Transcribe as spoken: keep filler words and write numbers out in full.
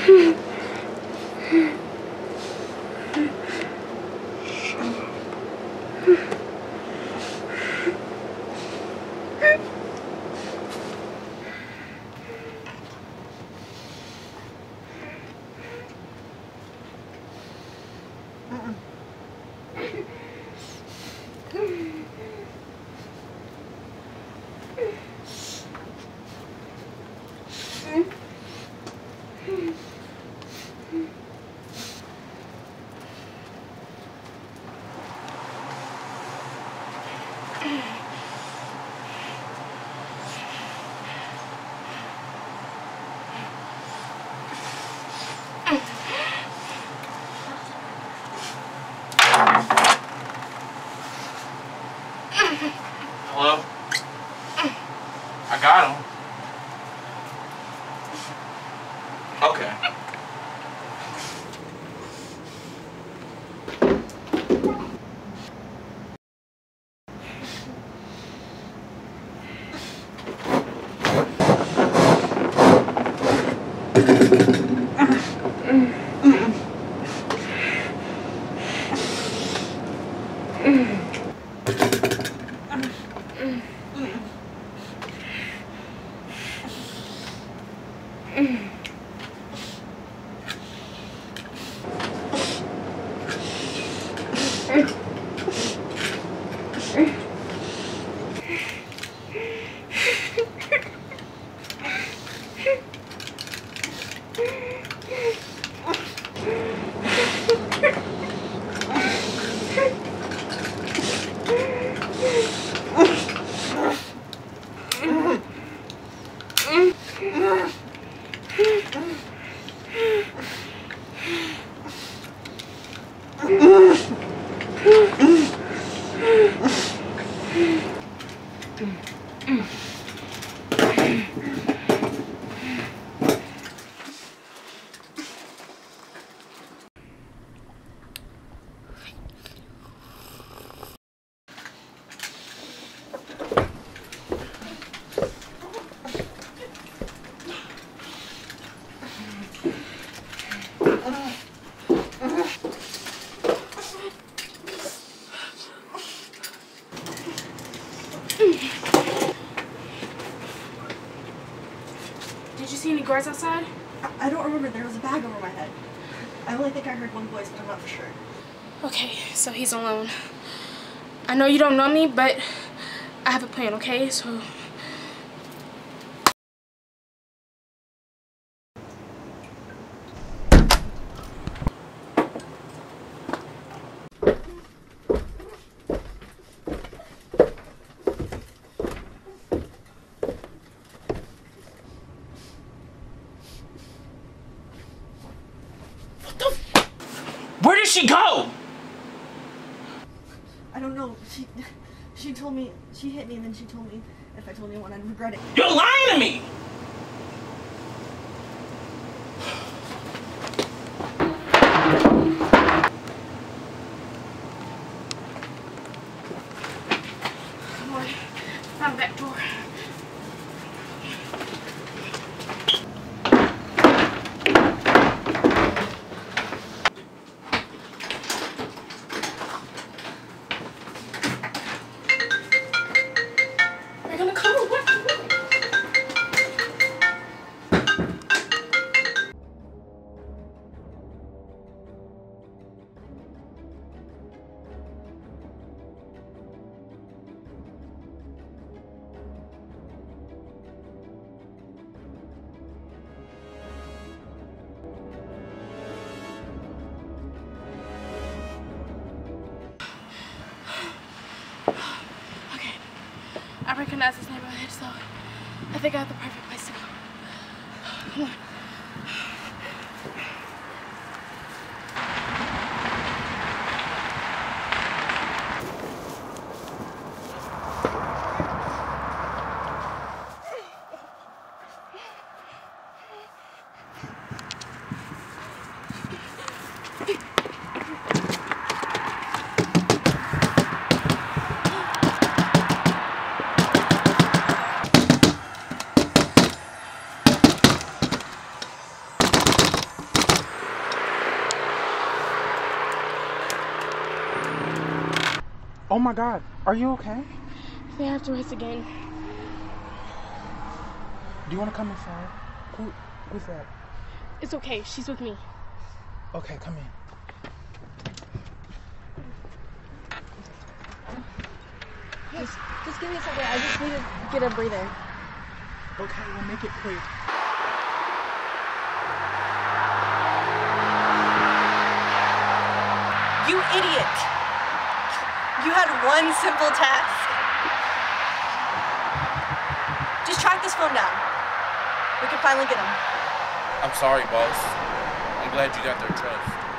Hello? I got him. Okay. Did you see any guards outside? I, I don't remember. There was a bag over my head. I only think I heard one voice, but I'm not for sure. Okay, so he's alone. I know you don't know me, but I have a plan, okay? So... Where did she go? I don't know. She she told me, she hit me and then she told me if I told anyone I'd regret it. You're lying to me! Come on, found the back door. I recognize this neighborhood, so I think I have the perfect place to go. Come on. Oh my God, are you okay? They have to race again. Do you want to come inside? Who, who's that? It's okay, she's with me. Okay, come in. Just, just give me a second. I just need to get a breather. Okay, we'll make it quick. You idiot! You had one simple task. Just track this phone down. We can finally get him. I'm sorry, boss. I'm glad you got their trust.